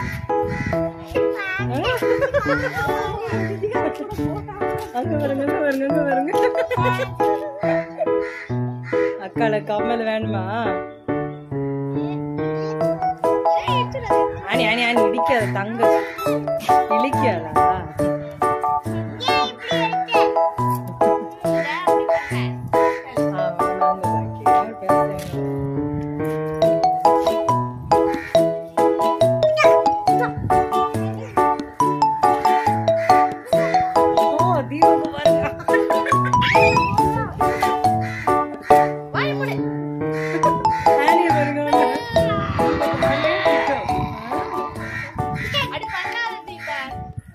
அங்க வருங்க அங்க வருங்க அங்க வருங்க. அக்கால கம்மல் வேணுமா? அணி அணி அணி இடிக்காத தங்க இழிக்காத.